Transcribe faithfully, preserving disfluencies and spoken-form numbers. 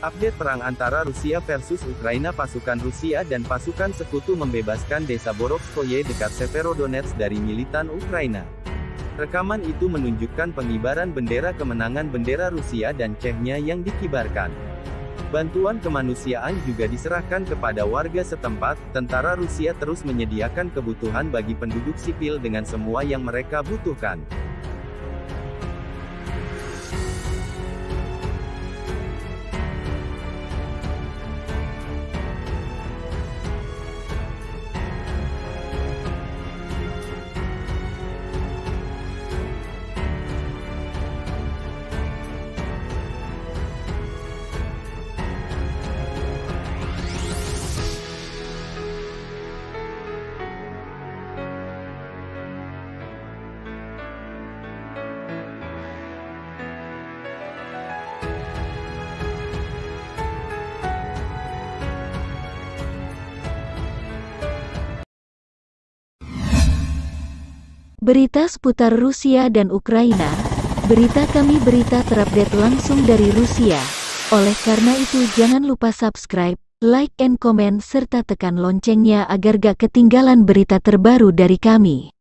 Update perang antara Rusia versus Ukraina. Pasukan Rusia dan pasukan sekutu membebaskan desa Borovskoye dekat Severodonetsk dari militan Ukraina. Rekaman itu menunjukkan pengibaran bendera kemenangan bendera Rusia dan Chechnya yang dikibarkan. Bantuan kemanusiaan juga diserahkan kepada warga setempat. Tentara Rusia terus menyediakan kebutuhan bagi penduduk sipil dengan semua yang mereka butuhkan. Berita seputar Rusia dan Ukraina. Berita kami berita terupdate langsung dari Rusia. Oleh karena itu jangan lupa subscribe, like and comment serta tekan loncengnya agar gak ketinggalan berita terbaru dari kami.